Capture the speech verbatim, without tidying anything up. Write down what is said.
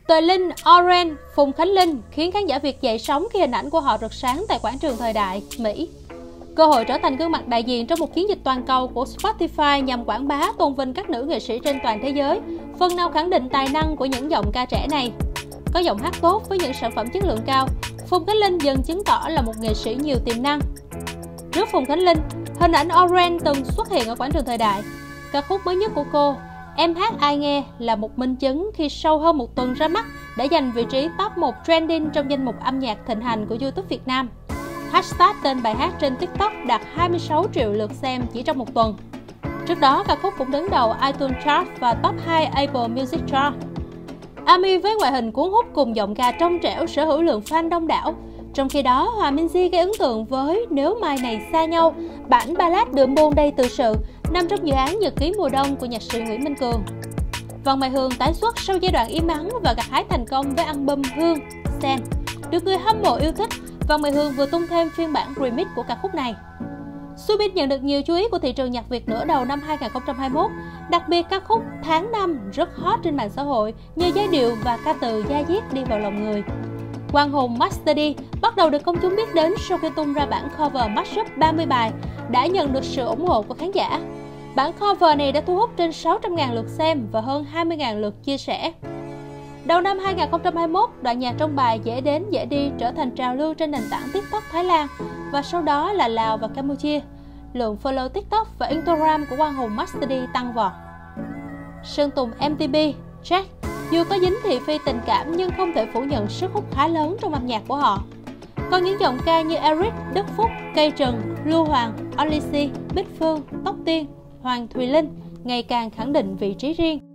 Tuệ Linh, Oren, Phùng Khánh Linh khiến khán giả Việt dậy sóng khi hình ảnh của họ rực sáng tại quảng trường Thời Đại, Mỹ. Cơ hội trở thành gương mặt đại diện trong một chiến dịch toàn cầu của Spotify nhằm quảng bá tôn vinh các nữ nghệ sĩ trên toàn thế giới, phần nào khẳng định tài năng của những giọng ca trẻ này. Có giọng hát tốt với những sản phẩm chất lượng cao, Phùng Khánh Linh dần chứng tỏ là một nghệ sĩ nhiều tiềm năng. Trước Phùng Khánh Linh, hình ảnh Oren từng xuất hiện ở quảng trường Thời Đại. Ca khúc mới nhất của cô, Em hát ai nghe, là một minh chứng khi sau hơn một tuần ra mắt đã giành vị trí top một trending trong danh mục âm nhạc thịnh hành của YouTube Việt Nam. Hashtag tên bài hát trên TikTok đạt hai mươi sáu triệu lượt xem chỉ trong một tuần. Trước đó, ca khúc cũng đứng đầu iTunes Chart và top hai Apple Music Chart. Ami với ngoại hình cuốn hút cùng giọng ca trong trẻo sở hữu lượng fan đông đảo. Trong khi đó, Hòa Minzy gây ấn tượng với Nếu Mai Này Xa Nhau, bản ballad đượm buồn đầy tự sự, nằm trong dự án Nhật ký mùa đông của nhạc sĩ Nguyễn Minh Cường. Vân Mai Hương tái xuất sau giai đoạn im ắng và gặt hái thành công với album Hương, Sen. Được người hâm mộ yêu thích, Vân Mai Hương vừa tung thêm phiên bản remix của ca khúc này. Subin nhận được nhiều chú ý của thị trường nhạc Việt nửa đầu năm hai nghìn không trăm hai mươi mốt, đặc biệt ca khúc Tháng Năm rất hot trên mạng xã hội nhờ giai điệu và ca từ da diết đi vào lòng người. Quang Hùng Master D bắt đầu được công chúng biết đến sau khi tung ra bản cover mashup ba mươi bài, đã nhận được sự ủng hộ của khán giả. Bản cover này đã thu hút trên sáu trăm nghìn lượt xem và hơn hai mươi nghìn lượt chia sẻ. Đầu năm hai nghìn không trăm hai mươi mốt, đoạn nhạc trong bài Dễ Đến Dễ Đi trở thành trào lưu trên nền tảng TikTok Thái Lan và sau đó là Lào và Campuchia. Lượng follow TikTok và Instagram của Quang Hùng Master D tăng vọt. Sơn Tùng em tê pê, Jack dù có dính thị phi tình cảm nhưng không thể phủ nhận sức hút khá lớn trong âm nhạc của họ. Còn những giọng ca như Eric, Đức Phúc, Cây Trần, Lưu Hoàng, Olysee, Bích Phương, Tóc Tiên, Hoàng Thùy Linh ngày càng khẳng định vị trí riêng.